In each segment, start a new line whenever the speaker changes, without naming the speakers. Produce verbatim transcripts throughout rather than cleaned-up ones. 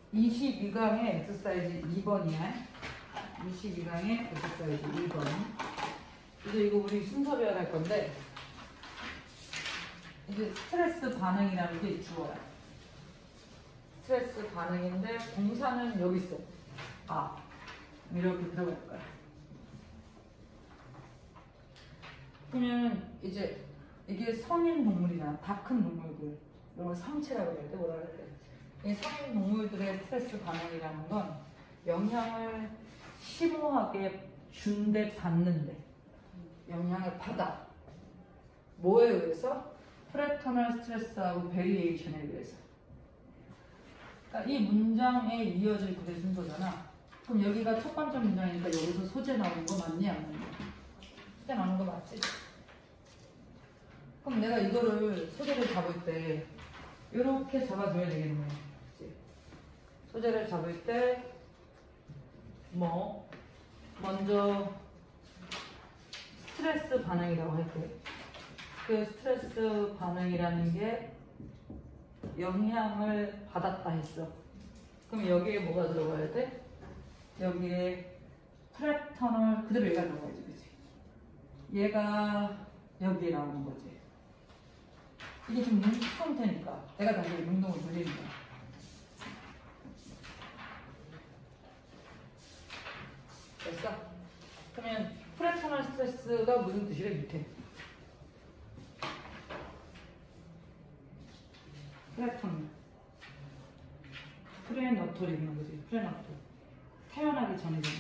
이십이 강의 엑서사이즈 이 번이야. 이십이 강의 엑서사이즈 일 번. 이제 이거 우리 순서별로 할 건데, 이제 스트레스 반응이라는 게 주어야. 스트레스 반응인데 동사는 여기 있어. 아, 이렇게 들어갈 거야. 그러면 이제 이게 성인 동물이나 다 큰 동물들, 이런 걸 성체라고 해야 돼. 뭐라 그래야 돼? 이 성인 동물들의 스트레스 반응이라는 건 영향을 심오하게 준대 받는데, 영향을 받아. 뭐에 의해서? 프레터널 스트레스하고 베리에이션에 의해서. 그러니까 이 문장에 이어질 구대 순서잖아. 그럼 여기가 첫 번째 문장이니까 여기서 소재 나오는 거 맞니? 안 맞니? 소재 나오는 거 맞지? 그럼 내가 이거를 소재를 잡을 때 이렇게 잡아줘야 되겠네. 그치? 소재를 잡을 때 뭐 먼저 스트레스 반응이라고 할게. 그 스트레스 반응이라는 게 영향을 받았다 했어. 그럼 여기에 뭐가 들어가야 돼? 여기에 프레터널, 그대로 얘가 들어가야지, 그치? 얘가 여기에 나오는 거지. 이게 지금 눈 상태니까 내가 다시 운동을 돌리는 거야. 됐어? 그러면 프레터널 스트레스가 무슨 뜻이래? 밑에 프레터널, 프레너톨 있는 거지. 프레너톨, 태어나기 전이잖아.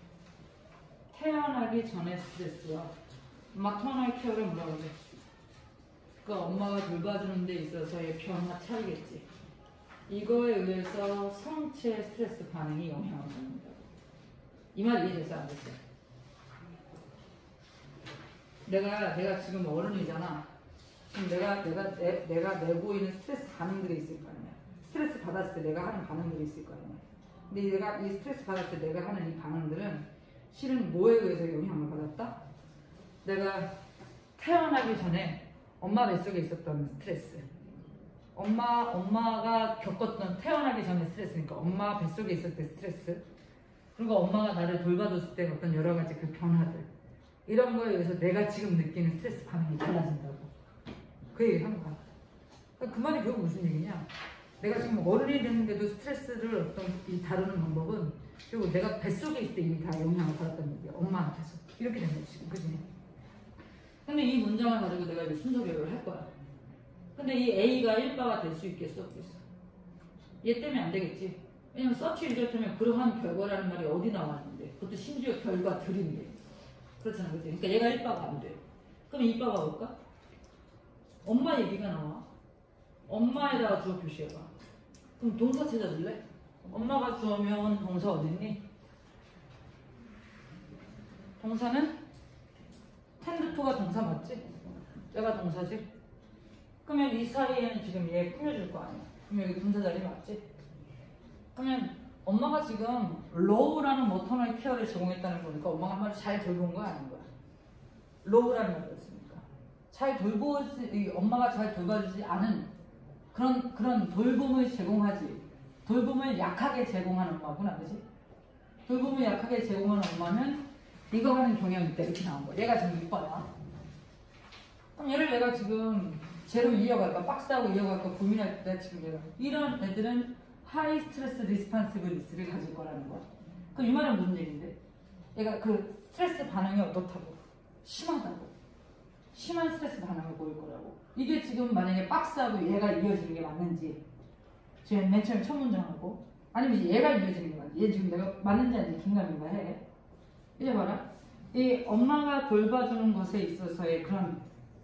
태어나기 전에 스트레스와 마터널 케어를 뭐라 그래? 그러니까 엄마가 돌봐주는 데 있어서의 변화 차이겠지. 이거에 의해서 성체 스트레스 반응이 영향을 받는다고. 이 말 이해됐어? 안 됐어? 내가 내가 지금 어른이잖아. 지금 내가 내가 내, 내가 내고 있는 스트레스 반응들이 있을 거 아니야. 스트레스 받았을 때 내가 하는 반응들이 있을 거 아니야. 근데 내가 이 스트레스 받았을 때 내가 하는 이 반응들은 실은 뭐에 의해서 영향을 받았다? 내가 태어나기 전에 엄마 뱃속에 있었던 스트레스, 엄마, 엄마가 겪었던 태어나기 전에 스트레스니까 엄마 뱃속에 있을 때 스트레스, 그리고 엄마가 나를 돌봐줬을 때 어떤 여러 가지 그 변화들, 이런 거에 의해서 내가 지금 느끼는 스트레스 반응이 달라진다고. 그 얘기를 한 거야. 그 말이 결국 무슨 얘기냐? 내가 지금 어른이 됐는데도 스트레스를 어떤 이 다루는 방법은 결국 내가 뱃속에 있을 때 이미 다 영향을 받았다는 얘기야. 엄마한테서. 이렇게 된 거지 지금. 그지? 근데 이 문장을 가지고 내가 이제 순서별로 할 거야. 근데 이 A가 일 바가 될 수 있겠어? 없겠어? 얘 때문에 안 되겠지? 왜냐면 서치 리저트면 그러한 결과라는 말이 어디 나왔는데, 그것도 심지어 결과들인데. 그렇잖아, 그치? 그러니까 얘가 일 바가 안 돼. 그럼 이 바가 올까? 엄마 얘기가 나와. 엄마에다가 주어 표시해봐. 그럼 동사 찾아줄래? 엄마가 주어면 동사 어딨니? 동사는 텐드토가 동사 맞지? 얘가 동사지? 그러면 이 사이에는 지금 얘 꾸며줄 거 아니야. 그럼 여기 동사 자리 맞지? 그러면 엄마가 지금 로우라는 머터널 케어를 제공했다는 거니까 엄마가 한마디 잘 돌본 거 아닌 거야. 로우라는 말이었으니까. 잘 돌보지, 엄마가 잘 돌봐주지 않은 그런, 그런 돌봄을 제공하지. 돌봄을 약하게 제공하는 엄마구나, 그지? 돌봄을 약하게 제공하는 엄마는 이거 하는 경향이 있다. 이렇게 나온 거야. 얘가 지금 육 번이야. 그럼 얘를 내가 지금 제로 이어갈까, 박스하고 이어갈까 고민할 때 지금 얘가 이런 애들은 하이 스트레스 리스판시블리스를 가질 거라는 거야. 그럼 이 말은 무슨 얘기인데? 얘가 그 스트레스 반응이 어떻다고? 심하다고. 심한 스트레스 반응을 보일 거라고. 이게 지금 만약에 박스하고 얘가 이어지는 게 맞는지, 제가 맨 처음에 첫 문장하고, 아니면 얘가 이어지는 게 맞는지, 얘 지금 내가 맞는지 아닌지 긴가민가 해. 이제 봐라. 이 엄마가 돌봐주는 것에 있어서의 그런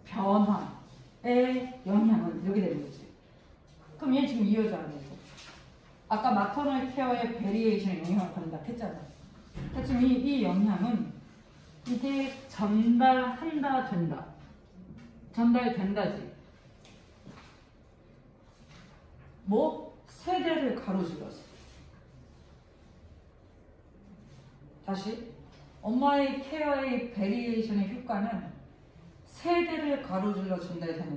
변화의 영향은 여기 되는 거지. 그럼 얘 지금 이어져 안 되고. 아까 마터널 케어의 베리에이션에 영향을 받는다 했잖아. 그러니까 지금 이, 이 영향은 이게 전달한다, 된다. 전달된다지. 뭐? 세대를 가로질러서. 다시. 엄마의 케어의 베리에이션의 효과는 세대를 가로질러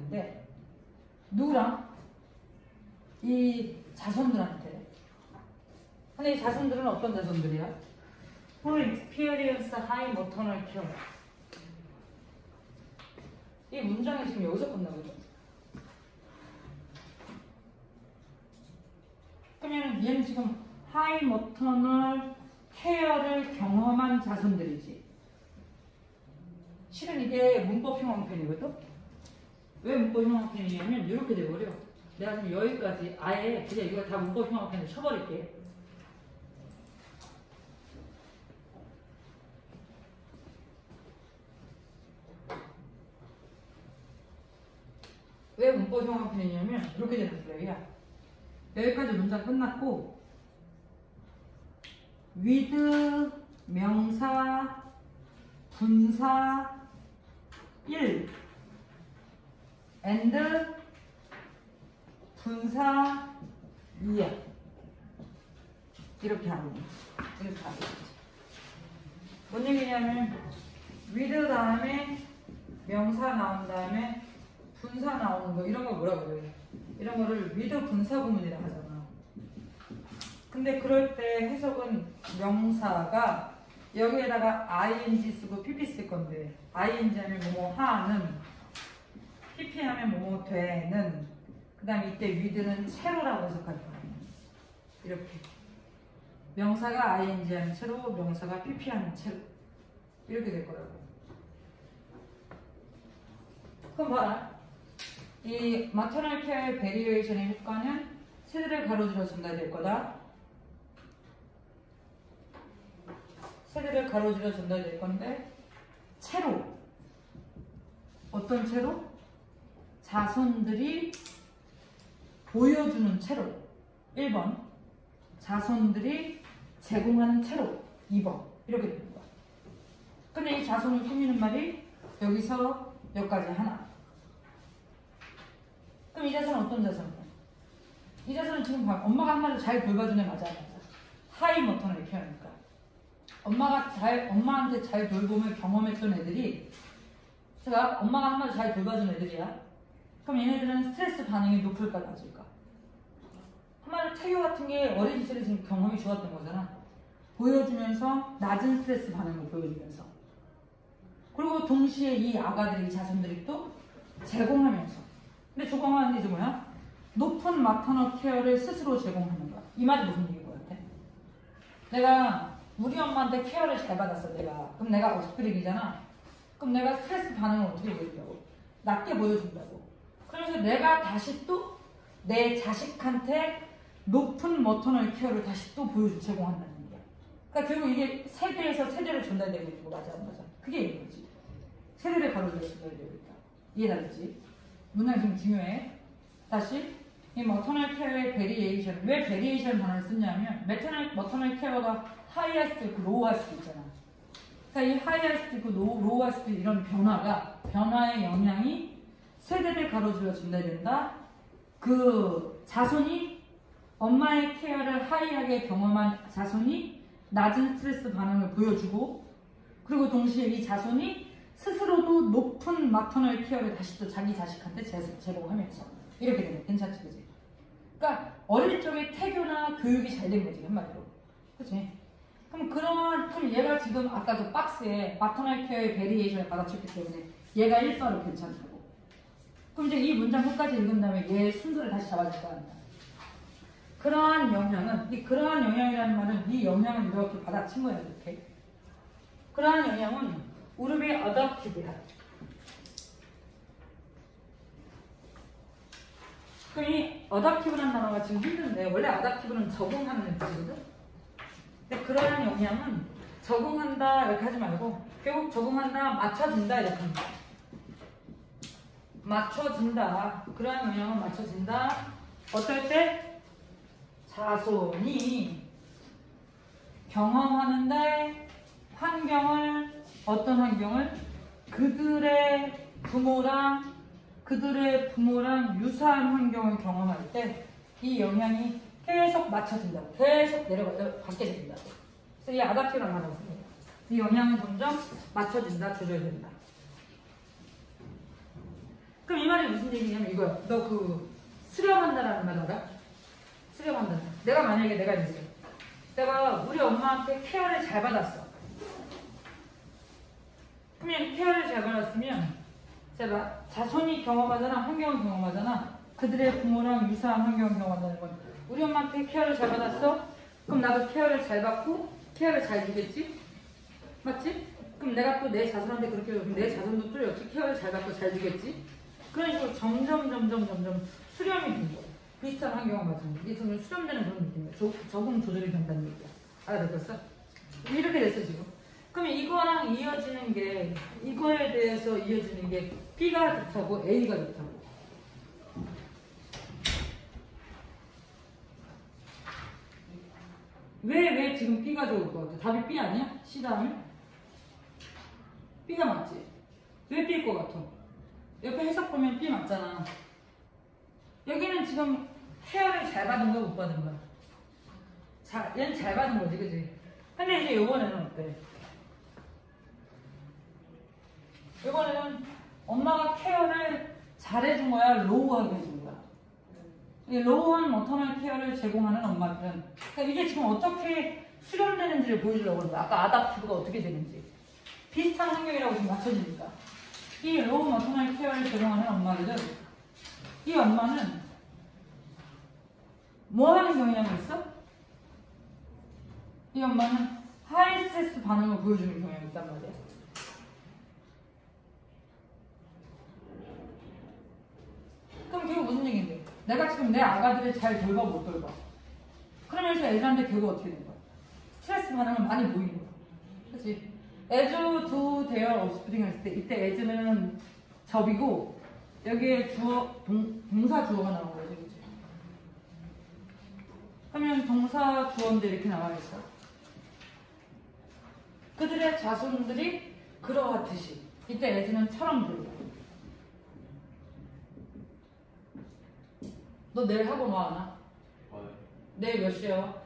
전달되는데, 누구랑? 이 자손들한테 근데 이 자손들은 어떤 자손들이야? Who experience high maternal care. 이 문장이 지금 여기서 끝나거든. 그러면 얘는 지금 high maternal care를 경험한 자손들이지. 실은 이게 문법 흉왕편이거든? 왜 문법 흉왕편이냐면 이렇게 돼버려. 내가 지금 여기까지 아예 그냥 이거 다 문법 흉왕편을 쳐버릴게. 왜 문법 흉왕편이냐면 이렇게 되는 플레이야. 여기까지 문장 끝났고 with 명사 분사 일 and 분사 이야. 이렇게 하는 거지. 이렇게 하는 거지. 뭔 얘기냐면 with 다음에 명사 나온 다음에 분사 나오는 거 이런 거 뭐라고 그래? 이런 거를 with 분사 구문이라 하잖아. 근데 그럴 때 해석은 명사가 여기에다가 아이엔지 쓰고 피피 쓸 건데 아이엔지 하면 뭐뭐 하는 피피 하면 뭐뭐 되는 그 다음에 이때 with는 채로라고 해석할 거야. 이렇게 명사가 아이엔지 하는 채로 명사가 피피 하는 채로 이렇게 될 거라고. 그럼 봐라. 이 maternal care variation의 효과는 세대를 가로질러 전달될 거다. 세대를 가로질러 전달될 건데 채로 어떤 채로? 자손들이 보여주는 채로 일 번 자손들이 제공하는 채로 이 번 이렇게 되는 거야. 근데 이 자손을 꾸미는 말이 여기서 여기까지 하나. 그럼 이 자손은 어떤 자손이야? 이 자손은 지금 봐. 엄마가 한 말을 잘 돌봐준 애 맞아 안 맞아? 하이 머터널 케어니까. 엄마가 잘, 엄마한테 잘 돌봄을 경험했던 애들이 제가 엄마가 한 말을 잘 돌봐준 애들이야. 그럼 얘네들은 스트레스 반응이 높을까 낮을까? 한마디로 태교 같은 게 어린 시절에 지금 경험이 좋았던 거잖아. 보여주면서 낮은 스트레스 반응을 보여주면서 그리고 동시에 이 아가들이 이 자손들이 또 제공하면서 근데 제공하는 게 이제 뭐야? 높은 마터널 케어를 스스로 제공하는 거야. 이 말이 무슨 얘기인 것 같아? 내가 우리 엄마한테 케어를 잘 받았어 내가. 그럼 내가 offspring이잖아. 그럼 내가 스트레스 반응을 어떻게 보여준다고? 낮게 보여준다고. 그래서 내가 다시 또 내 자식한테 높은 머터널 케어를 다시 또 보여주 제공한다는 거야. 그러니까 결국 이게 세대에서 세대로 전달되고 있는 거 맞아 안 맞아? 그게 이거지. 세대를 가로질러 전달되고 있다. 이해되겠지? 문장 좀 중요해. 다시 이 머터널 케어의 베리에이션. 왜 베리에이션 단어를 쓰냐면 매터널, 머터널 케어가 하이 할 수도 있고 로우 할 수도 있잖아. 그러니까 이 하이 할 수도 있고 로우, 로우 할 수도 있고 이런 변화가 변화의 영향이 세대를 가로질러 전달된다. 그 자손이 엄마의 케어를 하이하게 경험한 자손이 낮은 스트레스 반응을 보여주고 그리고 동시에 이 자손이 스스로도 높은 마터널 케어를 다시 또 자기 자식한테 제공하면서 이렇게 되는 거야. 괜찮지 그지? 그러니까 어릴 적에 태교나 교육이 잘 된 거지 한마디로. 그치? 그럼 그런 그럼 얘가 지금 아까 그 박스에 마터널 케어의 베리에이션을 받아쳤기 때문에 얘가 일 바로 괜찮다고. 그럼 이제 이 문장 끝까지 읽은 다음에 얘 순서를 다시 잡아줄 거 아니야. 그러한 영향은, 이 그러한 영향이라는 말은 이 영향을 이렇게 받아친 거야, 이렇게. 그러한 영향은 우르비 어댑티브야. 그럼 이 어댑티브라는 단어가 지금 힘든데, 원래 어댑티브는 적응하는 뜻이거든? 근데 그러한 영향은 적응한다, 이렇게 하지 말고, 결국 적응한다, 맞춰진다, 이렇게 합니다. 맞춰진다. 그러한 영향은 맞춰진다. 어떨 때? 자손이 경험하는데 환경을, 어떤 환경을? 그들의 부모랑, 그들의 부모랑 유사한 환경을 경험할 때 이 영향이 계속 맞춰진다. 계속 내려가, 받게 된다. 그래서 이 아답티브라는 말이 있습니다. 이 영향은 점점 맞춰진다, 조절된다. 그럼 이 말이 무슨 얘기냐면 이거야. 너 그 수렴한다라는 말 알아? 수렴한다. 내가 만약에 내가 이제 내가 우리 엄마한테 케어를 잘 받았어. 그러면 케어를 잘 받았으면 제가 자손이 경험하잖아, 환경을 경험하잖아. 그들의 부모랑 유사한 환경을 경험한다는 건 우리 엄마한테 케어를 잘 받았어? 그럼 나도 케어를 잘 받고 케어를 잘 주겠지? 맞지? 그럼 내가 또 내 자손한테 그렇게 그럼 내 자손도 또 역시 케어를 잘 받고 잘 주겠지? 그런 식으로 점점 점점 점점 수렴이 된 거야. 비슷한 환경을 맞으면 이게 점점 수렴되는 그런 느낌이야. 조, 적응 조절이 된다는 얘기야. 알아듣겠어? 이렇게 됐어 지금. 그러면 이거랑 이어지는 게 이거에 대해서 이어지는 게 B가 좋다고 A가 좋다고. 왜, 왜 지금 B가 좋을 것 같아? 답이 B 아니야? C 다음에? B가 맞지? 왜 B일 것 같아? 옆에 해석 보면 B 맞잖아. 여기는 지금 케어를 잘 받은 거야, 못 받은 거야? 자, 얘는 잘 받은 거지, 그지? 근데 이제 요번에는 어때? 요번에는 엄마가 케어를 잘해준 거야, 로우하게 해준 거야? 이 로우한 머터널 케어를 제공하는 엄마들은 그러니까 이게 지금 어떻게 수렴되는지를 보여주려고 그런다. 아까 아답티브가 어떻게 되는지 비슷한 환경이라고 지금 맞춰지니까 이 로우 머터널 케어를 제공하는 엄마들은 이 엄마는 뭐 하는 경향이 있어? 이 엄마는 하이 스트레스 반응을 보여주는 경향이 있단 말이야. 그럼 결국 무슨 얘기인데? 내가 지금 내 아가들을 잘 돌봐 못 돌봐. 그러면서 애들한테 결국 어떻게 된 거야? 스트레스 반응을 많이 보이는 거야. 그치? as do their offspring 했을 때 이때 as는 접이고 여기에 주어, 동, 동사 주어가 나온 거지. 그치? 그러면 동사 주어인데 이렇게 나와 있어. 그들의 자손들이 그러하듯이 이때 as는 처럼 들고. 너 내일 학원 와, 안 와?
와요.
내일 몇 시에 와?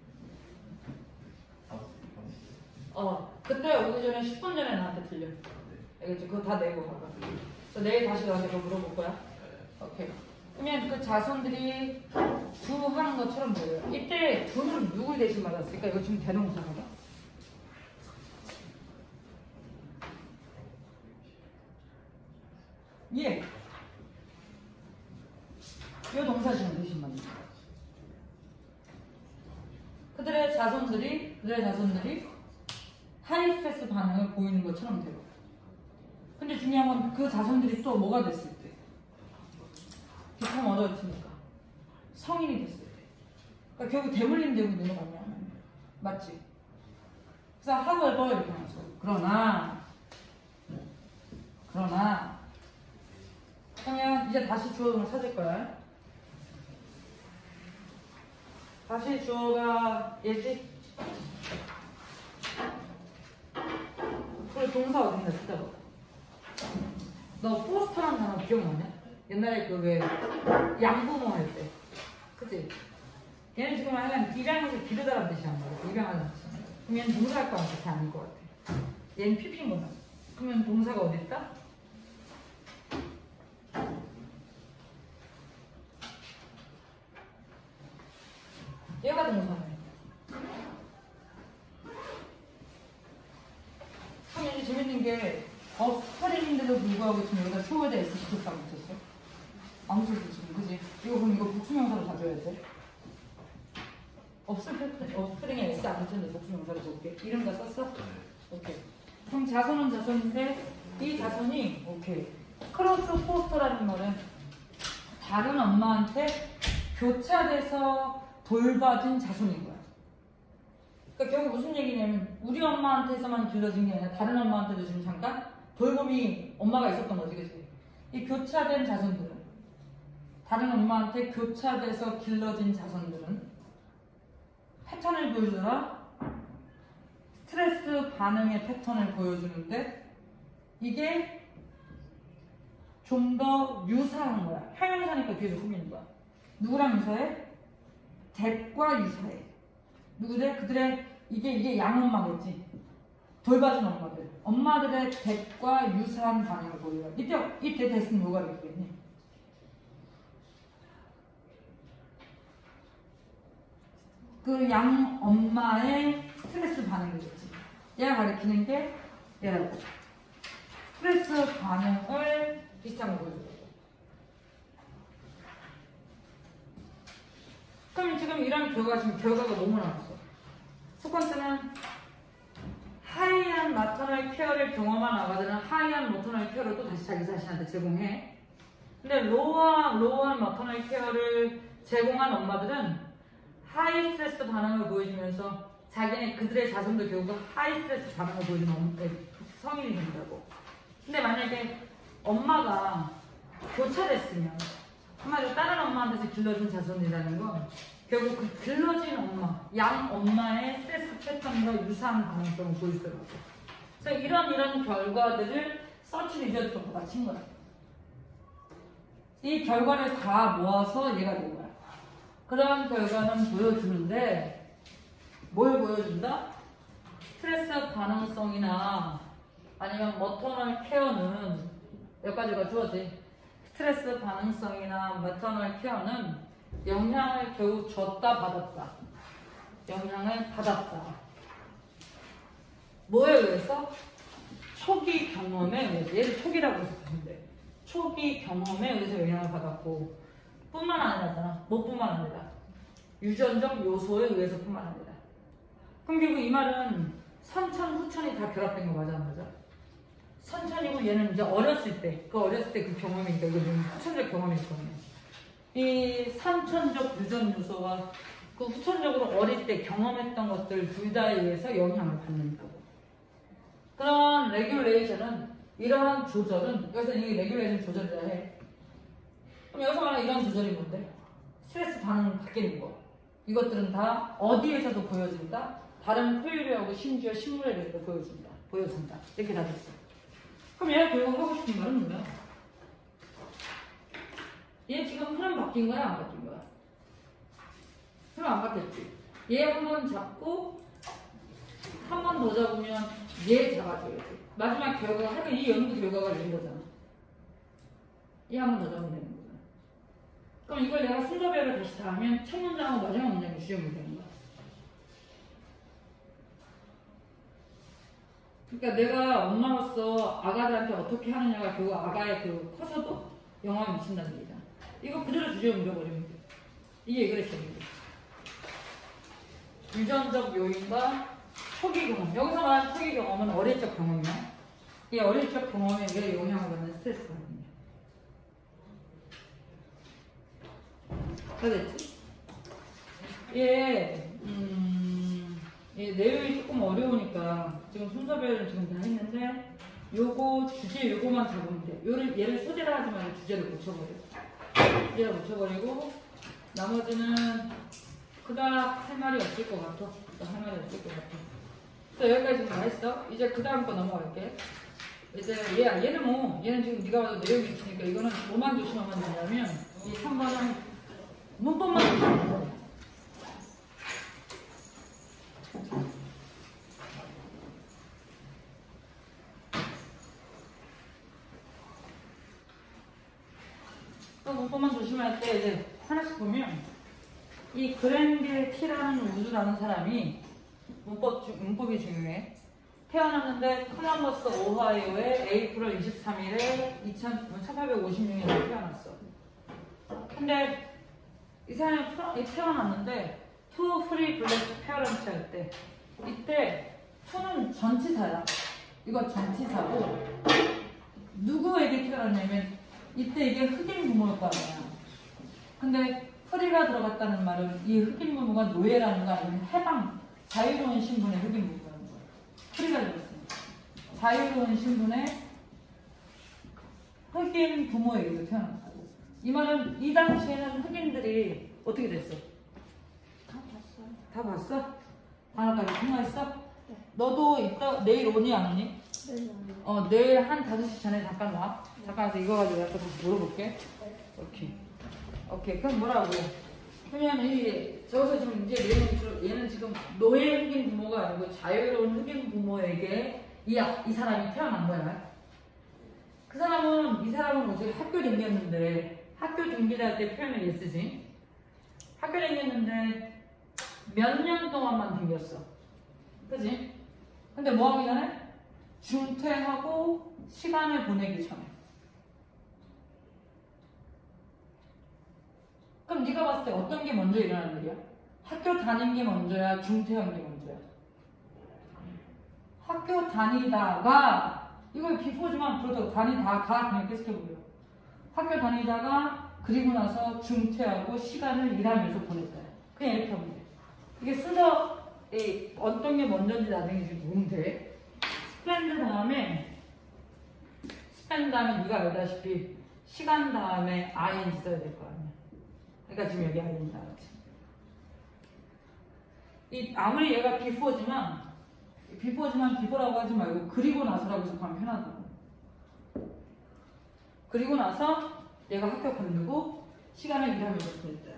어, 그때 오기 전에 십 분 전에 나한테 들려. 알겠지? 그거 다 내고 가봐. 그래서 내일 다시 나한테 그거 물어볼 거야? 오케이. 그러면 그 자손들이 두 하는 것처럼 보여요. 이때 두는 누굴 대신 받았을까? 이거 지금 대동사가. 예. 이 동사 지금 대신 받는 거야. 그들의 자손들이, 그들의 자손들이 하이 스트레스 반응을 보이는 것처럼 돼요. 근데 중요한 건 그 자손들이 또 뭐가 됐을 때? 비슷한 어덜트니까. 성인이 됐을 때. 그러니까 결국 대물림 되고 있는 거 아니야? 맞지? 그래서 학을 또 이렇게 나왔어. 그러나, 그러나, 그러면 이제 다시 주어를 찾을 거야. 다시 주어가 얘지? 그래 동사 어딘가 찾아봐. 너 포스터라는 단어 기억나냐? 옛날에 그 왜 양부모 할 때. 그치? 얘는 지금 하여간 입양해서 기르다란 뜻이 아니야. 입양하는 뜻이야. 그럼 얘는 동사할 거랑 같이 아닐 것 같아. 얘는 피피인 거야. 그러면 동사가 어디 있다? 얘가 동사네. 그럼 이제 재밌는 게 업스프링인데도 불구하고 지금 여기다 쇼에다 에스 붙였다 붙였어? 안 붙였어 지금, 그지? 이거 그럼 이거 복수명사로 가져야 돼. 업스프링, 업스프링에 에스 안 붙였는데 복수명사로 볼게. 이름 다 썼어? 오케이. 그럼 자손은 자손인데 이 자손이 오케이. 크로스 포스터라는 말은 다른 엄마한테 교차돼서 돌봐준 자손인 거야. 그러니까 결국 무슨 얘기냐면 우리 엄마한테서만 길러진 게 아니라 다른 엄마한테도 지금 잠깐 돌봄이 엄마가 있었던 거지, 그치? 이 교차된 자손들은 다른 엄마한테 교차돼서 길러진 자손들은 패턴을 보여주더라. 스트레스 반응의 패턴을 보여주는데 이게 좀 더 유사한 거야. 형용사니까 뒤에서 꾸미는 거야. 누구랑 유사해? 뎁과 유사해. 누구들? 그들의 이게 이게 양엄마겠지. 돌봐준 엄마들. 엄마들의 뎁과 유사한 반응을 보여요. 이때 이때 뎁은 뭐가 되겠니? 그 양 엄마의 스트레스 반응이겠지. 얘가 가리키는 게 얘라고. 스트레스 반응을 비슷한 거 보여줘요. 그럼 지금 이런 결과, 지금 결과가 너무 나왔어. 첫 번째는 하이한 마터널 케어를 경험한 아가들은 하이한 마터널 케어를 또 다시 자기 자신한테 제공해. 근데 로우한, 로우한 마터널 케어를 제공한 엄마들은 하이 스트레스 반응을 보여주면서 자기네 그들의 자손도 결국 하이 스트레스 반응을 보여주는 엄, 성인이 된다고. 근데 만약에 엄마가 교차됐으면 한마디로 다른 엄마한테서 길러진 자손이라는 건 결국 그 길러진 엄마, 양 엄마의 스트레스 패턴과 유사한 가능성을 보이더라고요. 그래서 이런 이런 결과들을 서치 리저트로 맞춘 거야. 이 결과를 다 모아서 얘가 된 거야. 그런 결과는 보여주는데 뭘 보여준다? 스트레스 반응성이나 아니면 머터널 케어는 몇 가지가 주어지. 스트레스 반응성이나 머터널 케어는 영향을 겨우 줬다 받았다. 영향을 받았다. 뭐에 의해서? 초기 경험에 의해서. 얘를 초기라고 해서 보시면 돼. 초기 경험에 의해서 영향을 받았고 뿐만 아니라잖아. 뭐뿐만 아니라 유전적 요소에 의해서 뿐만 아니라. 그럼 결국 이 말은 선천, 후천이 다 결합된 거 맞아 안 맞아? 선천이고 얘는 이제 어렸을 때, 그 어렸을 때 그 경험이니까 이거는 후천적 경험일 거예요. 이 선천적 유전 요소와 그 후천적으로 어릴 때 경험했던 것들 둘 다에 의해서 영향을 받는다고. 그런 레귤레이션은 이러한 조절은 여기서 이 레귤레이션 조절이라 해. 그럼 여기서 말하는 이런 조절이 뭔데? 스트레스 반응 바뀌는 거. 이것들은 다 어디에서도 보여진다? 다른 표현하고 심지어 식물에 의해서도 보여진다. 보여진다. 이렇게 다 됐어. 그럼 얘가 결국 하고 싶은 말은 뭐야? 얘 지금 흐름 바뀐 거야? 안 바뀐 거야? 흐름 안 바뀌었지? 얘 한 번 잡고 한 번 더 잡으면 얘 잡아줘야지. 마지막 결과가 하여튼 이 연구 결과가 된 거잖아. 얘 한 번 더 잡으면 되는 거잖아. 그럼 이걸 내가 순서별로 다시 다 하면 첫 문장하고 마지막 문장이 주제문이 되는 거야. 그러니까 내가 엄마로서 아가들한테 어떻게 하느냐가 결국 아가의 그 커서도 영향을 미친다는 얘기잖아. 이거 그대로 주제에 물어버리면 돼. 이게 그랬었는데. 유전적 요인과 초기 경험. 여기서 말하는 초기 경험은 어릴 적 경험이야. 이 어릴 적 경험에 왜 영향을 받는 스트레스거든요. 다 됐지? 얘, 음, 얘 내용이 조금 어려우니까 지금 순서별을 지금 다 했는데 요거 주제 요거만 잡으면 돼. 요를, 얘를 소재로 하지 말고 주제를 고쳐버려. 주제를 고쳐버리고 나머지는 그닥 할 말이 없을 것 같아. 그닥 할 말이 없을 것 같아. 그래서 여기까지 다 했어. 이제 그 다음 거 넘어갈게. 이제 얘, 얘는 뭐 얘는 지금 네가 봐도 내용이 있으니까 이거는 뭐만 조심하면 되냐면 이 삼 번은 문법만 조심하면 돼. 또 문법만 조심할 때 이제 하나씩 보면 이 그랜빌 티라는 우주라는 사람이 문법, 주, 문법이 중요해. 태어났는데 콜럼버스 오하이오에 에이프릴 이십삼일에 천팔백오십육 년에 태어났어. 근데 이 사람이 태어났는데 투 프리 블랙 페어런츠 할 때 이때 투는 전치사야. 이거 전치사고 누구에게 태어났냐면 이때 이게 흑인 부모일 거 아니야. 근데 프리가 들어갔다는 말은 이 흑인 부모가 노예라는 거 아니면 해방, 자유로운 신분의 흑인 부모라는 거야. 프리가 들어갔으니까. 자유로운 신분의 흑인 부모에 의해서 태어났다고. 이 말은 이 당시에는 흑인들이 어떻게 됐어?
다 봤어요.
다 봤어? 하나까지 통화했어? 네. 너도 이따 내일 오니 안 오니?
네.
어, 내일 한 다섯 시 전에 잠깐 와. 잠깐 와서 이거 가지고 내가 또 다시 물어볼게.
네.
오케이. 오케이. 그럼 뭐라고? 그러면 이, 저기서 지금 이제 얘는, 얘는 지금 노예 흑인 부모가 아니고 자유로운 흑인 부모에게 이, 이 사람이 태어난 거야. 그 사람은, 이 사람은 어제 학교 다녔는데, 학교 등기할 때 표현을 얘 쓰지. 학교 다녔는데, 몇 년 동안만 댕겼어. 그지? 근데 뭐 하기 전에? 중퇴하고 시간을 보내기 전에. 그럼 네가 봤을 때 어떤 게 먼저 일어나는 일이야? 학교 다닌 게 먼저야? 중퇴한 게 먼저야? 학교 다니다가 이걸 비포지만 그렇다고 다니다가 그냥 계속해보려. 학교 다니다가 그리고 나서 중퇴하고 시간을 일하면서 보냈다. 그냥 이렇게 하면 돼. 이게 순서 이 어떤 게 먼저인지 나중에 지금 보면 돼. 스펜드 다음에 스펜드 다음에 네가 알다시피 시간 다음에 아이엔지 써야 될 거 아니야. 그러니까 지금 여기 아이엔지 나왔지. 이 아무리 얘가 비포지만 비포지만 비포라고 하지 말고 그리고 나서라고 해석하면 편하다고. 그리고 나서 얘가 학교 관두고 시간을 일하면서 보냈다.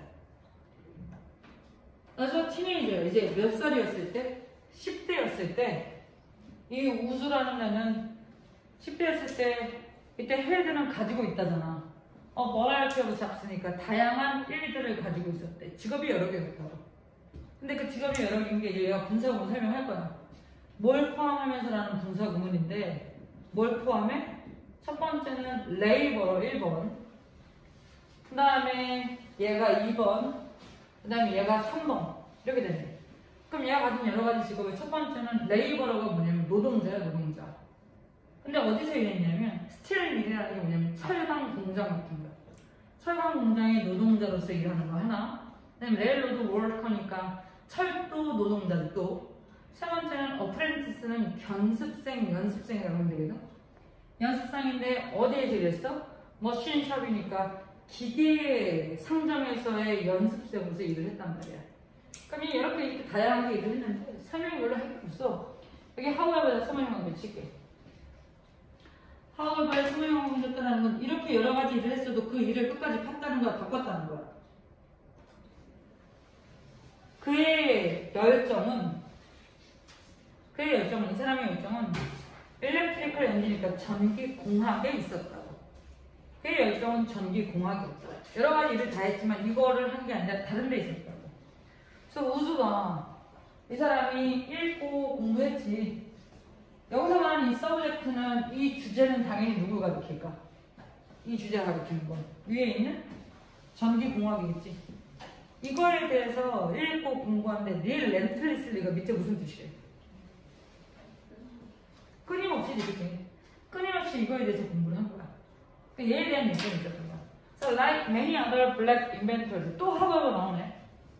그래서 티네이저야. 이제 몇 살이었을 때? 십 대였을 때 이 우주라는 애는 십 대였을 때 이때 헤드는 가지고 있다잖아. 어, 머라이어티하고 잡으니까 다양한 일들을 가지고 있었대. 직업이 여러 개였다고. 근데 그 직업이 여러 개인 게 이제 얘가 분사구문 설명할 거야. 뭘 포함하면서라는 분사구문인데 뭘 포함해? 첫 번째는 레이버러 일 번, 그 다음에 얘가 이 번, 그 다음에 얘가 삼 번 이렇게 되네. 그럼 얘가 가진 여러 가지 직업의 첫 번째는 레이버러가 뭐냐면 노동자야, 노동자. 근데 어디서 일했냐면 스틸 밀이라는 게 뭐냐면 철강 공장 같은 거. 철강 공장의 노동자로서 일하는 거 하나. 그다음에 레일로드 워커니까 철도 노동자들 또. 세 번째는 어프렌티스는 견습생, 연습생이라고 하면 되거든. 연습생인데 어디에서 일했어? 머신숍이니까 기계 상점에서의 연습생으로서 일을 했단 말이야. 그럼 이렇게, 이렇게 다양하게 일을 했는데 설명이 별로 할 게 없어. 여기 하우에버에다 설명한 거 칠게. 하우에버에 설명하고 있었다는 건 이렇게 여러 가지 일을 했어도 그 일을 끝까지 팠다는 거야, 바꿨다는 거야. 그의 열정은 그의 열정은 이 사람의 열정은 일렉트리컬 엔지니까 전기공학에 있었다고. 그의 열정은 전기공학이었다. 여러 가지 일을 다 했지만 이거를 한 게 아니라 다른 데 있었다고. 그래서 우주가 이 사람이 읽고 공부했지. 여기서 말하는 이 서브젝트는 이 주제는 당연히 누구 가르칠까? 이 주제가 가르치는 건 위에 있는 전기공학이겠지. 이거에 대해서 읽고 공부하는데 릴 렌틀리슬리가 밑에 무슨 뜻이래? 끊임없이 이렇게 끊임없이 이거에 대해서 공부를 한 거야. 얘에 대한 얘기가 있었던 거야. So like many other black inventors 또 하버가 나오네.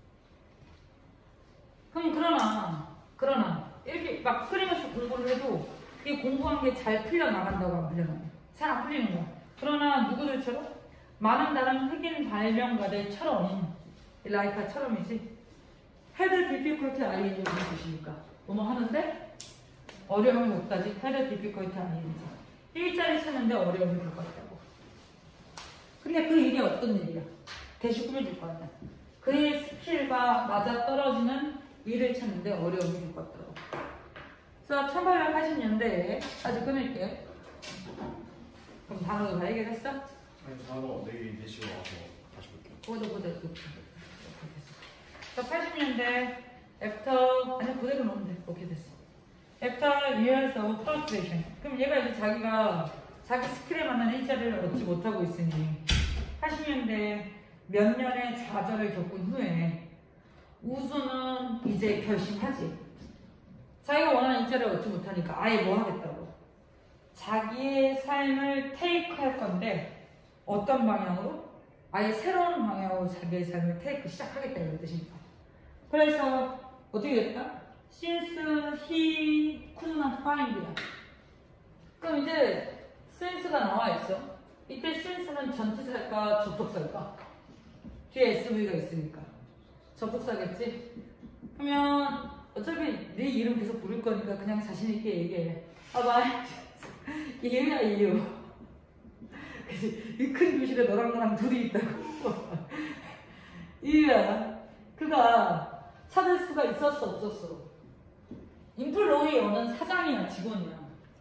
그럼 그러나 그러나 이렇게 막 끊임없이 공부를 해도 이 공부한 게 잘 풀려 나간다고 안 풀려 나가. 잘 안 풀리는 거야. 그러나 누구들처럼 많은 다른 흑인 발명가들처럼 라이카처럼이지. 헤드 디피컬티 아이엔지 무슨 뜻입니까? 뭐뭐 하는데 어려움이 없다지. 헤드 디피컬티 아이엔지 일자리 쓰는데 어려움이 겪었다고. 근데 그 일이 어떤 일이야? 대시 꾸며줄 거 아니야. 그의 스킬과 맞아 떨어지는 일을 찾는데 어려움이 겪었다고. 그래서 천팔백팔십 년대에 아직 끊을게. 그럼 단어도 다 해결했어?
아니 단어 내일 네 시간 와서 다시 볼게요.
그거도 그대로 그래서 팔십 년대 애프터 아니 그대로 넣으면 돼. 오케이 됐어. After years of frustration. 그럼 얘가 이제 자기가 자기 스킬에 맞는 일자리를 얻지 못하고 있으니 팔십 년대 몇 년의 좌절을 겪은 후에 우수는 이제 결심하지. 자기가 원하는 일자리를 얻지 못하니까 아예 뭐 하겠다고. 자기의 삶을 테이크할 건데 어떤 방향으로? 아예 새로운 방향으로 자기의 삶을 테이크 시작하겠다 이런 뜻입니다. 그래서 어떻게 됐다? Since he could not find야. 그럼 이제 since가 나와 있어. 이때 since는 전치사일까 접속사일까? 뒤에 에스브이가 있으니까 접속사겠지? 그러면 어차피 네 이름 계속 부를 거니까 그냥 자신 있게 얘기해. 아, 나 이유야 이유. 이 큰 교실에 너랑 나랑 둘이 있다고. 이유야. 그가 찾을 수가 있었어 없었어? 인플로이어는 사장이야 직원이야.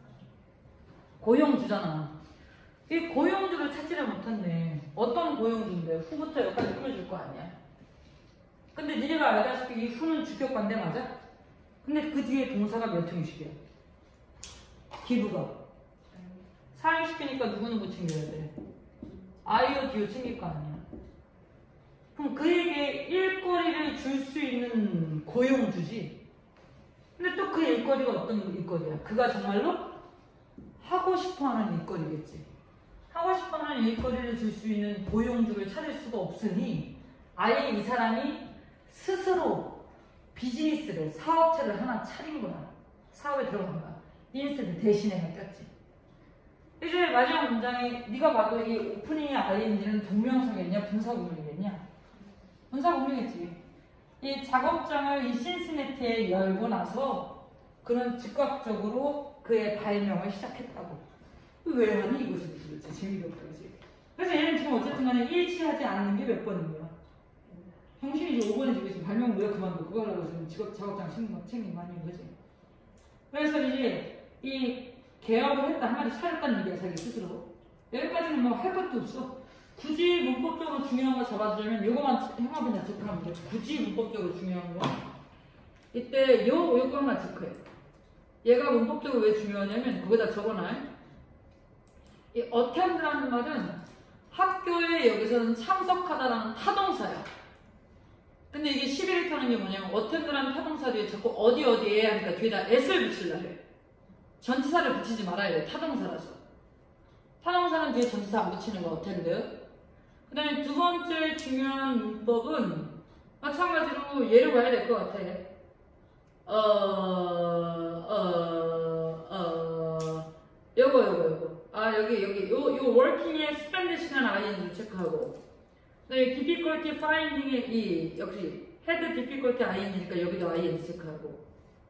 고용주잖아. 이 고용주를 찾지를 못했네. 어떤 고용주인데 후부터 여기까지 꾸며줄 거 아니야. 근데 니네가 알다시피 이 who는 주격관대 맞아? 근데 그 뒤에 동사가 몇 형식이야? give가. 사용시키니까 누구는 뭐 챙겨야 돼? I오 D오 챙길 거 아니야. 그럼 그에게 일거리를 줄 수 있는 고용주지. 근데 또 그 일거리가 어떤 일거리야? 그가 정말로 하고 싶어하는 일거리겠지. 하고 싶어하는 일거리를 줄 수 있는 고용주를 찾을 수가 없으니 아예 이 사람이 스스로 비즈니스를, 사업체를 하나 차린 거야. 사업에 들어간 거야. 인스턴트 대신에 맡겼지. 이제 마지막 문장에 네가 봐도 이 오프닝의 아이엔지는 동명사겠냐 분사구문이겠냐? 분사구문이겠지. 이 작업장을 이 신시내티에 열고 나서 그는 즉각적으로 그의 발명을 시작했다고. 왜 하니 이것이 도대체 재미가 없다 그지? 그래서 얘는 지금 어쨌든 간에 일치하지 않는 게 몇 번인 거야? 형신이 이제 오 번에 지금 발명을 왜 그만두고 그거 하려고 지금 직업, 작업장 챙긴, 챙긴 거 아니야 그지? 그래서 이제 이 개업을 했다 한마디 차렸다는 얘기야 자기 스스로. 여기까지는 뭐 할 것도 없어. 굳이 문법적으로 중요한 거 잡아주려면 요거만 형아분야 체크하면 돼. 굳이 문법적으로 중요한 거 이때 요 요거 하나 체크해. 얘가 문법적으로 왜 중요하냐면 거기다 적어놔. 이 attend라는 말은 학교에 여기서는 참석하다라는 타동사야. 근데 이게 시비를 타는 게 뭐냐면 attend라는 타동사 뒤에 자꾸 어디 어디에 하니까 뒤에다 s를 붙이려 해. 전치사를 붙이지 말아야 돼. 타동사라서. 타동사는 뒤에 전치사 안 붙이는 거 attend. 그 다음에 두 번째 중요한 문법은 마찬가지로 예를 봐야 될 것 같아. 어, 어, 어, 요거, 요거, 요거. 아, 여기, 여기, 요, 요 working에 spend 시간 아이엔지 체크하고. 그 다음에 difficulty finding의 이, 역시, had difficulty 아이엔지니까 여기도 아이엔지 체크하고.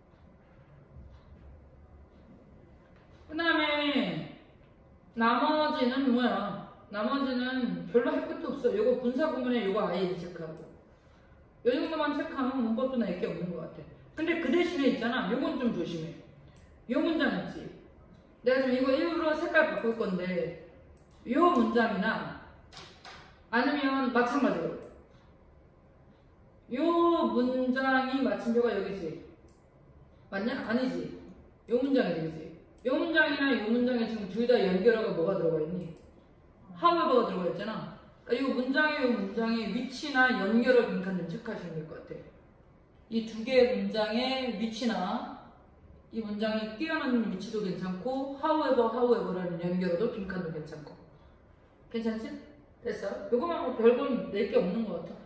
그 다음에, 나머지는 뭐야? 나머지는 별로 할 것도 없어. 요거 분사구문에 요거 아이엔지 체크하고. 요 정도만 체크하면 문법도 낼 게 없는 것 같아. 근데 그 대신에 있잖아. 요건 좀 조심해. 요 문장 있지. 내가 지금 이거 일부러 색깔 바꿀 건데 요 문장이나 아니면 마찬가지로 요 문장이 마침표가 여기지. 맞냐? 아니지. 요 문장이 되지. 요 문장이나 요 문장에 지금 둘 다 연결어가 뭐가 들어가 있니? however가 들어가 있잖아. 그러니까 이 문장의 이 문장의 위치나 연결어 빈칸 좀 체크하시면 될 것 같아. 이 두 개의 문장의 위치나 이 문장이 끼어넣는 위치도 괜찮고 however, however라는 연결어도 빈칸도 괜찮고. 괜찮지? 됐어? 요거만 뭐 별건 낼 게 없는 것 같아.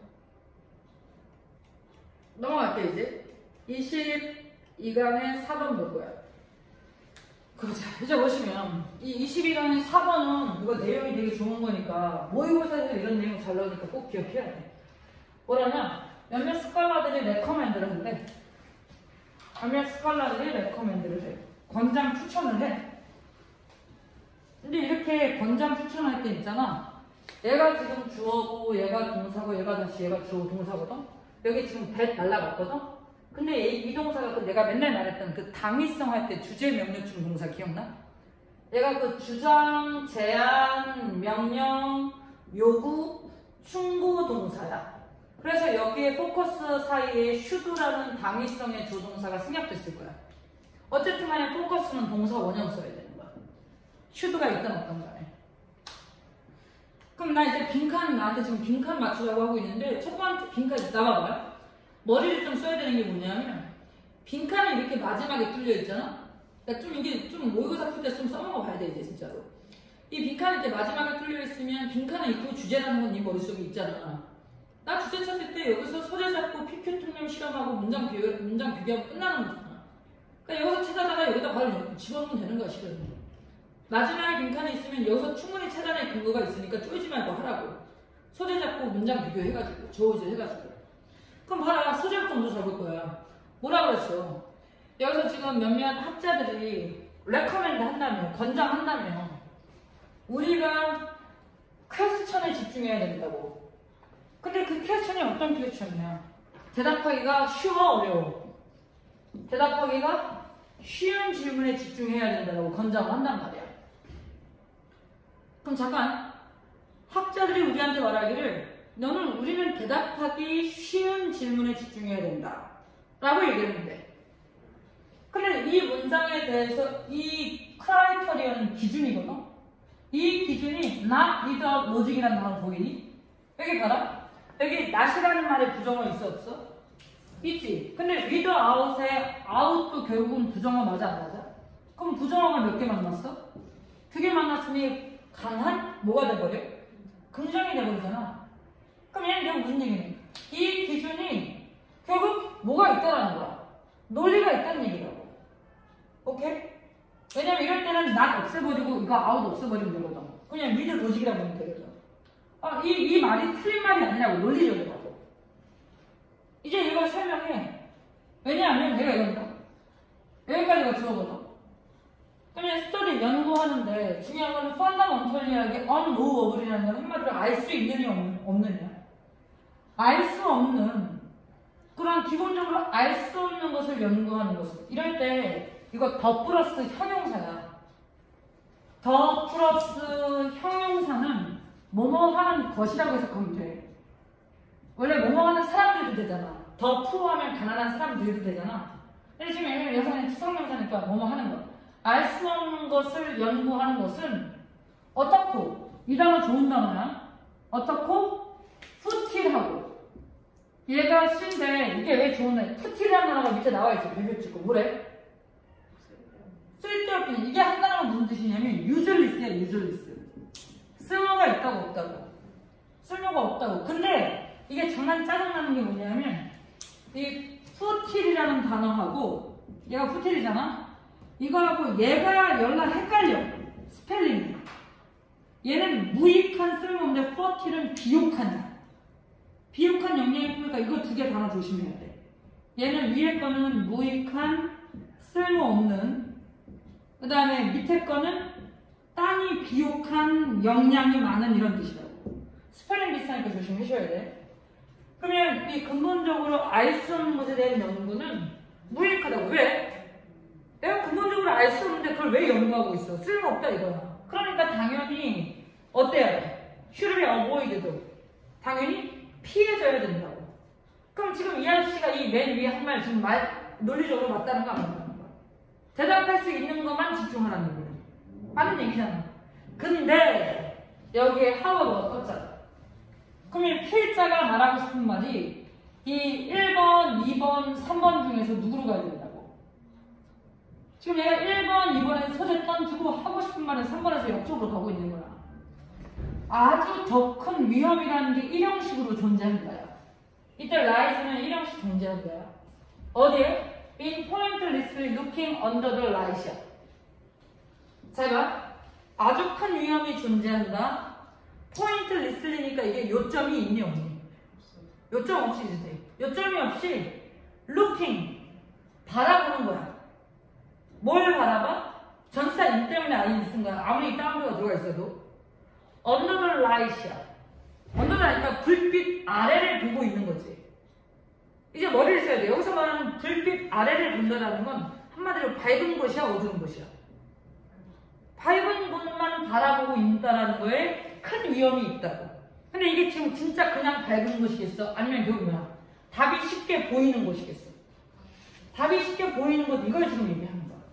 넘어갈게 이제. 이십이 강의 사 번 볼 거야. 그러자. 이제 보시면 이 이십이 강의 사 번은 이거 내용이 되게 좋은 거니까 모의고사에서 이런 내용 잘 나오니까 꼭 기억해야 돼. 뭐라냐? 몇몇 스칼라들이 레커멘드를 한대. 몇몇 스칼라들이 레커멘드를 해. 권장 추천을 해. 근데 이렇게 권장 추천할 때 있잖아. 얘가 지금 주어고 얘가 동사고 얘가 다시 얘가 주어 동사거든. 여기 지금 that 날라갔거든. 근데 이 동사가 그 내가 맨날 말했던 그 당위성 할 때 주제 명령충 동사 기억나? 얘가 그 주장, 제안, 명령, 요구, 충고 동사야. 그래서 여기에 포커스 사이에 should라는 당위성의 조동사가 생략됐을 거야. 어쨌든 간에 포커스는 동사 원형 써야 되는 거야. should가 있든 없든 간에. 그럼 나 이제 빈칸, 나한테 지금 빈칸 맞추라고 하고 있는데 첫 번째 빈칸 나와봐요. 머리를 좀 써야 되는 게 뭐냐면 빈칸이 이렇게 마지막에 뚫려 있잖아. 그러니까 좀 이게 좀 모의고사 풀 때 좀 써먹어 봐야 돼 이제 진짜로. 이 빈칸이 이렇게 마지막에 뚫려 있으면 빈칸은 있고 주제라는 건 네 머릿속에 있잖아. 나 주제 찾을 때 여기서 소재 잡고 피큐 통념 실험하고 문장 비교, 문장 비교하고 끝나는 거잖아. 그러니까 여기서 찾아다가 여기다 바로 집어넣으면 되는 거야 실은. 마지막에 빈칸이 있으면 여기서 충분히 찾아낼 근거가 있으니까 쪼이지 말고 하라고. 소재 잡고 문장 비교해가지고 저우질 해가지고. 그럼 봐라. 소재부터 먼저 잡을 거야. 뭐라 그랬어? 여기서 지금 몇몇 학자들이 레커멘드 한다며, 권장한다며. 우리가 퀘스천에 집중해야 된다고. 근데 그 퀘스천이 어떤 퀘스천이야? 대답하기가 쉬워, 어려워? 대답하기가 쉬운 질문에 집중해야 된다고 권장을 한단 말이야. 그럼 잠깐. 학자들이 우리한테 말하기를 너는 우리는 대답하기 쉬운 질문에 집중해야 된다 라고 얘기했는데, 근데 이 문장에 대해서 이 크라이터리언은 기준이거든. 이 기준이 not with logic이라는 단어 보이니? 여기 봐라. 여기 not이라는 말에 부정어 있어 없어? 있지. 근데 without에 out도 결국은 부정어 맞아 안 맞아? 그럼 부정어가 몇 개 만났어? 두 개 만났으니 강한 뭐가 돼버려? 긍정이 돼버리잖아. 그럼 얘는 결국 무슨 얘기네? 이 기준이 결국 뭐가 있다라는 거야. 논리가 있다는 얘기라고. 오케이? 왜냐면 이럴 때는 not 없애버리고 이거 out 없애버리면 되거든. 그냥 with logic이라고 하면 되거든. 아, 이, 이 말이 틀린 말이 아니라고, 논리적이라고. 이제 이걸 설명해. 왜냐하면 내가 이건다. 여기까지가 주어거든. 그러면 스터디 연구하는데 중요한 건 펀더먼털리하게 unknowable이라는 건 한마디로 알 수 있느냐 없느냐. 알 수 없는 그런 기본적으로 알 수 없는 것을 연구하는 것을. 이럴 때 이거 더 플러스 형용사야. 더 플러스 형용사는 뭐뭐 하는 것이라고 해석하면 돼. 원래 뭐뭐 하는 사람들도 되잖아. 더 푸하면 가난한 사람들도 되잖아. 근데 지금 얘는 여성의 추상명사니까 뭐뭐 하는 것. 알 수 없는 것을 연구하는 것은 어떻고? 이 단어 좋은 단어야. 어떻고? 푸틸하고. 얘가 C인데 이게 왜 좋은 단어야? 푸틸이라는 단어가 밑에 나와있지. 별표 찍고. 뭐래? 쓸데없긴. 이게 한 단어가 무슨 뜻이냐면 useless야. useless. 쓸모가 있다고 없다고. 쓸모가 없다고. 근데 이게 장난 짜증나는 게 뭐냐면 이 푸틸이라는 단어하고 얘가 푸틸이잖아. 이거하고 얘가 연락 헷갈려. 스펠링이. 얘는 무익한 쓸모인데 푸틸은 비옥한. 비옥한 영향이 보니까 이거 두 개 단어 조심해야 돼. 얘는 위에 거는 무익한 쓸모없는, 그 다음에 밑에 거는 땅이 비옥한 영양이 많은 이런 뜻이라고. 스펠링 비슷하니까 조심하셔야 돼. 그러면 이 근본적으로 알 수 없는 것에 대한 연구는 무익하다고. 왜? 내가 근본적으로 알 수 없는데 그걸 왜 연구하고 있어? 쓸모없다 이거야. 그러니까 당연히 어때야 돼? should be avoided. 당연히 피해져야 된다고. 그럼 지금 이 아저씨가 이 맨 위에 한 말 지금 말 논리적으로 맞다는 거 안 맞다는 거야? 대답할 수 있는 것만 집중하라는 거야. 하는 얘기잖아. 근데 여기에 하워가 떴잖아. 그러면 필자가 말하고 싶은 말이 이 일 번, 이 번, 삼 번 중에서 누구로 가야 된다고? 지금 얘가 일 번, 이 번에서 소재 던지고 하고 싶은 말은 삼 번에서 옆쪽으로 가고 있는 거야. 아주 더 큰 위험이라는 게 일형식으로 존재한다요. 이때 라이트는 일형식 존재한다요. 어디에? In pointlessly looking under the light이야. 잘 봐. 아주 큰 위험이 존재한다. pointlessly니까 이게 요점이 있니 없니? 요점 없이 이제 돼. 요점이 없이 looking 바라보는 거야. 뭘 바라봐? 전사 인 때문에 아이 쓴 거야. 아무리 다운표가 들어가 있어도. under the light이야. under the light니까 불빛 아래를 보고 있는 거지. 이제 머리를 써야 돼. 여기서 말하는 불빛 아래를 본다는 건 한마디로 밝은 곳이야, 어두운 곳이야. 밝은 곳만 바라보고 있다는 거에 큰 위험이 있다고. 근데 이게 지금 진짜 그냥 밝은 곳이겠어? 아니면 그게 뭐야? 답이 쉽게 보이는 곳이겠어? 답이 쉽게 보이는 곳, 이걸 지금 얘기하는 거야.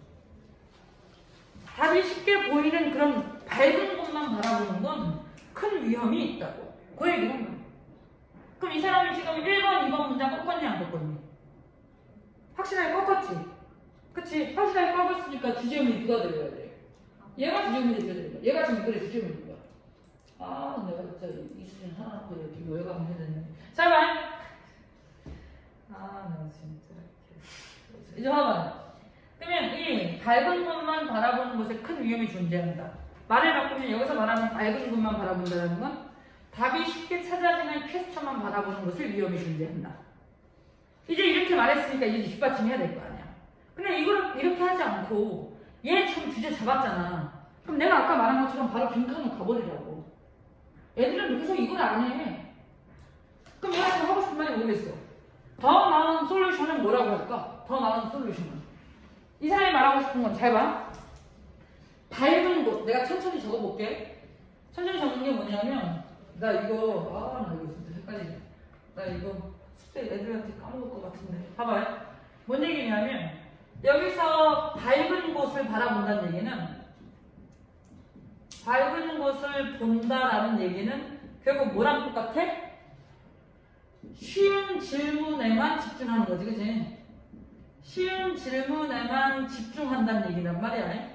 답이 쉽게 보이는 그런 밝은 곳만 바라보는 건 큰 위험이 있다고. 그 얘기를 한 거야. 그럼 이 사람이 지금 일 번, 이 번 문장 꺾었니 안 꺾었니? 확실하게 꺾었지? 그치? 확실하게 꺾었으니까 주제음이 누가 들어야 돼? 얘가 주제음이 들어야 돼. 얘가 지금 그래 주제음이 누가? 아 내가 진짜 이 수준 하나 놓고 이렇게 열감을 해야 되는데. 잠깐만. 아 내가 진짜 이제 봐봐. 그러면 이 밝은 곳만 바라보는 곳에 큰 위험이 존재한다. 말을 바꾸면 여기서 말하는 밝은 곳만 바라본다는 건 답이 쉽게 찾아지는 퀘스천만 바라보는 것을 위험이 존재한다. 이제 이렇게 말했으니까 이제 뒷받침해야 될 거 아니야. 근데 이걸 이렇게 하지 않고 얘 지금 주제 잡았잖아. 그럼 내가 아까 말한 것처럼 바로 빈칸으로 가버리라고. 애들은 여기서 이걸 안 해. 그럼 얘가 지금 하고 싶은 말이 뭐겠어? 더 나은 솔루션은 뭐라고 할까? 더 나은 솔루션은. 이 사람이 말하고 싶은 건 잘 봐. 밝은 곳. 내가 천천히 적어볼게. 천천히 적는 게 뭐냐면 나 이거 아 나 이거 진짜 헷갈리네. 나 이거 숙제 애들한테 까먹을 것 같은데. 봐봐요. 뭔 얘기냐면 여기서 밝은 곳을 바라본다는 얘기는 밝은 곳을 본다라는 얘기는 결국 뭐랑 똑같아? 쉬운 질문에만 집중하는 거지, 그치? 쉬운 질문에만 집중한다는 얘기란 말이야.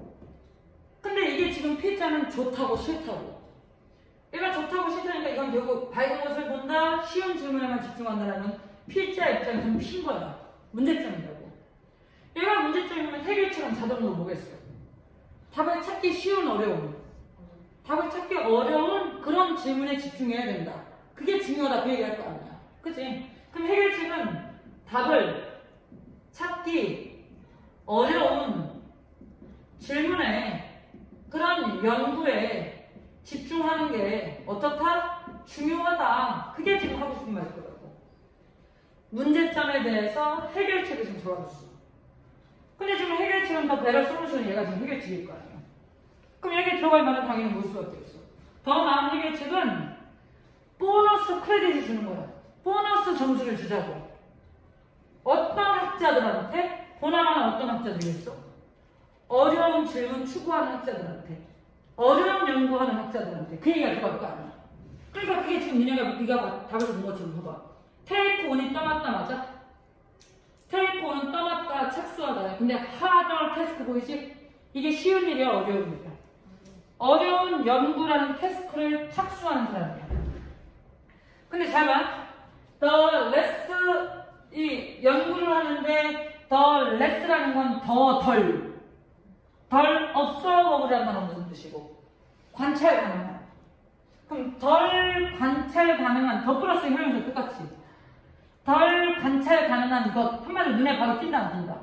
근데 이게 지금 P자는 좋다고 싫다고. 얘가 좋다고 싫다니까 이건 결국 밝은 곳을 본다, 쉬운 질문에만 집중한다라는 P자 입장에서는 P인 거야. 문제점이라고. 얘가 문제점이면 해결책은 자동으로 뭐겠어? 답을 찾기 쉬운 어려움. 답을 찾기 어려운 그런 질문에 집중해야 된다. 그게 중요하다 그 얘기할 거 아니야. 그치? 그럼 해결책은 답을 찾기 어려운 질문에 그런 연구에 집중하는 게 어떻다? 중요하다. 그게 지금 하고 싶은 말일 거라고. 문제점에 대해서 해결책을 지금 적어줬어. 근데 지금 해결책은 더 베러 솔루션은 얘가 지금 해결책일 거 아니야. 그럼 여기 들어갈 말은 당연히 뭘 수밖에 없어. 더 나은 해결책은 보너스 크레딧을 주는 거야. 보너스 점수를 주자고. 어떤 학자들한테? 보나마나 어떤 학자들이겠어? 어려운 질문 추구하는 학자들한테. 어려운 연구하는 학자들한테. 그 얘기가 들어갈 거 아니야. 그러니까 그게 지금 니네가 네가 답을 본 것처럼 봐봐. 테이크 원이 떠났다 맞아? 테이크 원은 떠났다 착수하다. 근데 하더 태스크 보이지? 이게 쉬운 일이야 어려운 일이야? 어려운 연구라는 태스크를 착수하는 사람이야. 근데 잘 봐. 더 레스, 이 연구를 하는데 더 레스라는 건 더 덜. 덜 observe라는 건 무슨 뜻이고? 관찰 가능한. 그럼 덜 관찰 가능한, 더 플러스 형용사 똑같이. 덜 관찰 가능한 것. 한마디로 눈에 바로 띈다 안 띈다?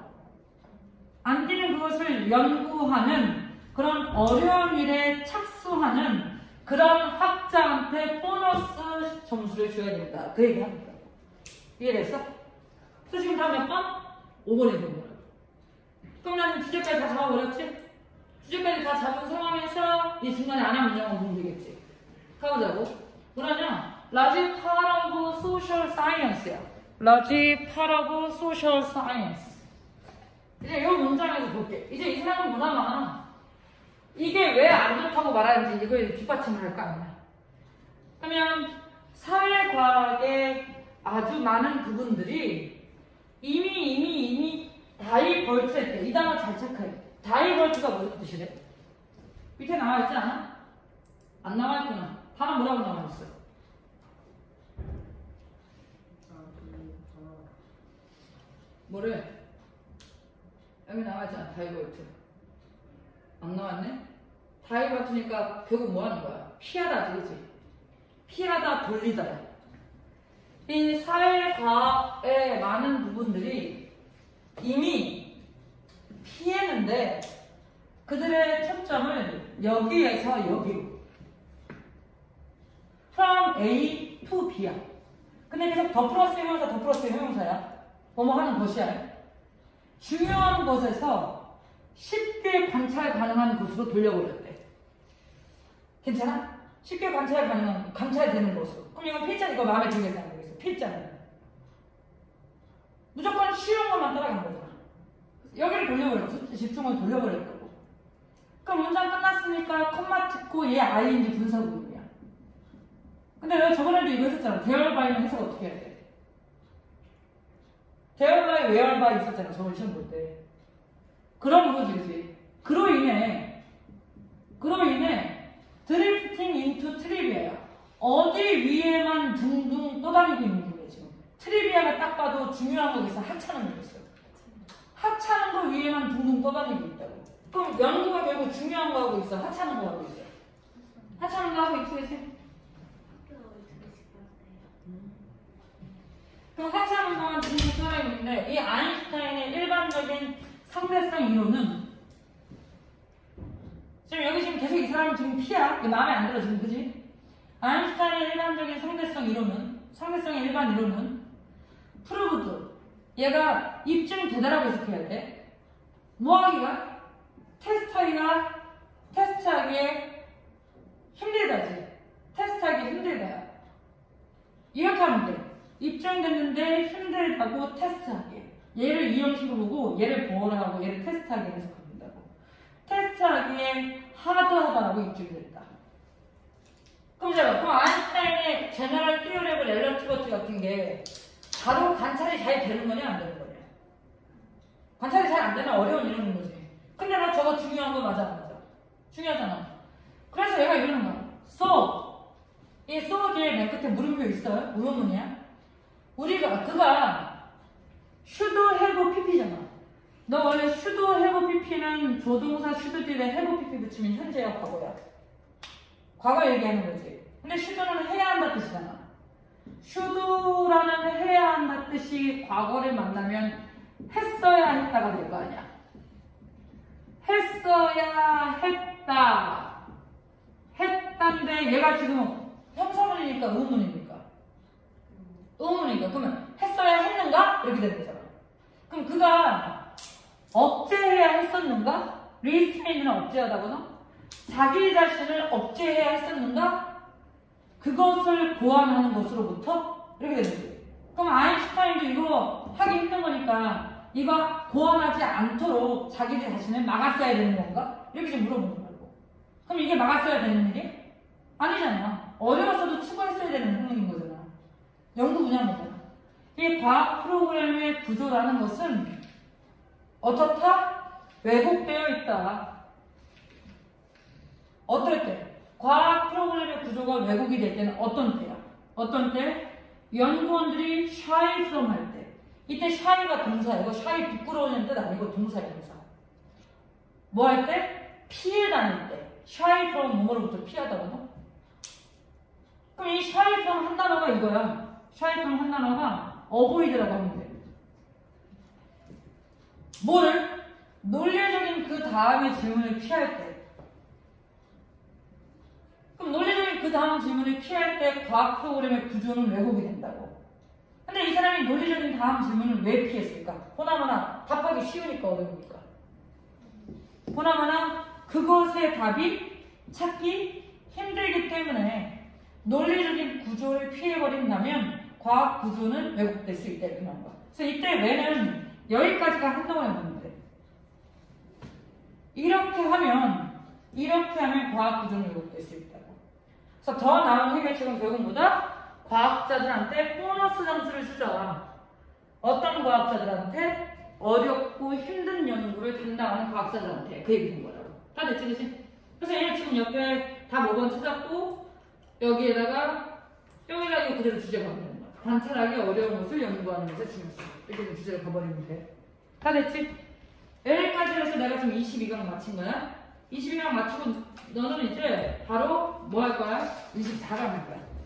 안 띄는 그것을 연구하는 그런 어려운 일에 착수하는 그런 학자한테 보너스 점수를 줘야 된다. 그 얘기 합니다. 이해됐어? 그래서 지금 다 몇 번? 오 번에 된 거야. 그럼 나는 주제까지 다 잡아버렸지? 주제까지 다 잡은 상황에서 이 중간에 안 하면 문장은 보면 되겠지. 가보자고. 뭐라냐? 라지 파라고 소셜 사이언스야. 라지 파라고 소셜 사이언스. 이제 이 문장에서 볼게. 이제 이 사람은 뭐냐면 이게 왜 안 좋다고 말하는지 이걸 뒷받침을 할 거 아니야. 그러면 사회과학의 아주 많은 부분들이 이미 이미 이미 다이버트했대. 이 단어 잘 체크해. 다이버트가 무슨 뜻이래? 밑에 나와있지 않아? 안 나와있구나. 단어 뭐라고 나와있어? 뭐래? 여기 나와있잖아. 다이버트. 안 나왔네? 다이버트니까 결국 뭐 하는 거야? 피하다지, 그치? 피하다, 돌리다야. 이 사회과학의 많은 부분들이 이미 피했는데 그들의 초점을 여기에서 여기로. from A to B야. 근데 계속 더 플러스 형용사, 더 플러스 형용사야. 뭐뭐 하는 것이야. 중요한 곳에서 쉽게 관찰 가능한 곳으로 돌려버렸대. 괜찮아? 쉽게 관찰 가능한, 관찰되는 곳으로. 그럼 이건 필자, 이거 마음에 들겠어, 안 들겠어? 필자는. 무조건 쉬운 것만 따라간 거잖아. 여기를 돌려버렸어. 집중을 돌려버렸다고. 그럼 문장 끝났으니까 콤마 찍고 얘 아이엔지 분사 부분이야. 근데 내가 저번에도 이거 했었잖아. 대얼바이는 해석 어떻게 해야 돼? 대얼바이, 웨얼바이 있었잖아. 저번 시험 볼 때. 그런 거지, 그지? 그로 인해, 그로 인해, 드리프팅 인투 트리비아야. 어디 위에만 둥둥 떠다니고 있는 거예요, 지금. 트리비아가 딱 봐도 중요한 거기서 하찮은 거였어요. 하찮은 거 위에만 둥둥 떠다니고 있다고. 그럼 연구가 결국 중요한 거 하고 있어? 하찮은 거 하고 있어? 하찮은 거 하고 있지, 그지? 그럼 하찮은 거만 둥둥 떠다니고 있는데, 이 아인슈타인의 일반적인 상대성 이론은 지금 여기 지금 계속 이 사람은 지금 P야. 마음에 안 들어 지금, 그지? 아인슈타인의 일반적인 상대성 이론은, 상대성의 일반 이론은 프루브드. 얘가 입증되다라고 해석해야 돼. 뭐하기가? 테스트하기가, 테스트하기에 힘들다지. 테스트하기 힘들다.
이렇게 하면 돼. 입증됐는데 힘들다고 테스트하기. 얘를 이 형식으로 보고 얘를 보호하고 얘를 테스트하기 해석한다고. 테스트하기에 하드하다라고 입증됐다. 그럼 제가 그럼 아인슈타인의 제너럴 티어리 오브 렐러티비티 같은 게 바로 관찰이 잘 되는 거냐 안 되는 거냐? 관찰이 잘 안 되면 어려운 이론인 거지. 근데 나 저거 중요한 거 맞아 안 맞아? 중요하잖아. 그래서 얘가 이러는 거야. so 이 so 뒤에 맨 끝에 물음표 있어요? 의문문이야? 우리가 그가 should have pp잖아. 너 원래 should have pp는 조동사 should 뒤에 have pp 붙이면 현재야 과거야. 과거 얘기하는 거지. 근데 should는 해야 한다 뜻이잖아. should라는 해야 한다 뜻이 과거를 만나면 했어야 했다가 될 거 아니야. 했어야 했다. 했다인데 얘가 지금 형사문이니까 의문이니까. 의문이니까. 그러면 했어야 했는가? 이렇게 되는 거잖아. 그럼 그가 억제해야 했었는가? 리스트레인은 억제하다거나 자기 자신을 억제해야 했었는가? 그것을 보완하는 것으로부터 이렇게 되는 거지. 그럼 아인슈타인도 이거 하기 힘든 거니까 이거 보완하지 않도록 자기 자신을 막았어야 되는 건가? 이렇게 좀 물어보는 거고. 그럼 이게 막았어야 되는 일이? 아니잖아. 어려웠어도 추구했어야 되는 행동인 거잖아. 연구 분야인 거잖아. 이 과학 프로그램의 구조라는 것은 어떻다? 왜곡되어 있다. 어떨 때? 과학 프로그램의 구조가 왜곡이 될 때는 어떤 때야? 어떤 때? 연구원들이 shy from 할 때. 이때 shy가 동사야. 이거 shy 부끄러워하는 뜻 아니고 동사야, 동사. 뭐 할 때? 피해 다닐 때. shy from 뭐로부터 피하다거나? 그럼 이 shy from 한 단어가 이거야. shy from 한 단어가 avoid라고 하면 돼. 뭐를? 논리적인 그 다음의 질문을 피할 때. 그럼 논리적인 그 다음 질문을 피할 때 과학 프로그램의 구조는 왜곡이 된다고. 근데 이 사람이 논리적인 다음 질문을 왜 피했을까? 보나마나 답하기 쉬우니까 어려우니까. 보나마나 그것의 답이 찾기 힘들기 때문에 논리적인 구조를 피해버린다면 과학 구조는 왜곡될 수 있다 이렇게 나온 거야. 그래서 이때 왜는 여기까지가 한동안이었는데 이렇게 하면 이렇게 하면 과학 구조는 왜곡될 수 있다고. 그래서 더 나은 해결책은 결국보다 과학자들한테 보너스 점수를 주자. 어떤 과학자들한테? 어렵고 힘든 연구를 담당하는 과학자들한테. 그 얘기인 거라고. 다 됐지, 그치? 그래서 얘는 지금 옆에 다 오 번 찾았고 여기에다가 여기다가 이거 그대로 주제가 가버리는 거야. 관찰하기 어려운 것을 연구하는 것에 중요성. 이렇게 주제가 가버리면 돼. 다 됐지? 여기까지 해서 내가 지금 이십이 강 마친 거야. 이십이 강 마치고 너는 이제 바로 뭐 할 거야? 이십사 강 할 거야.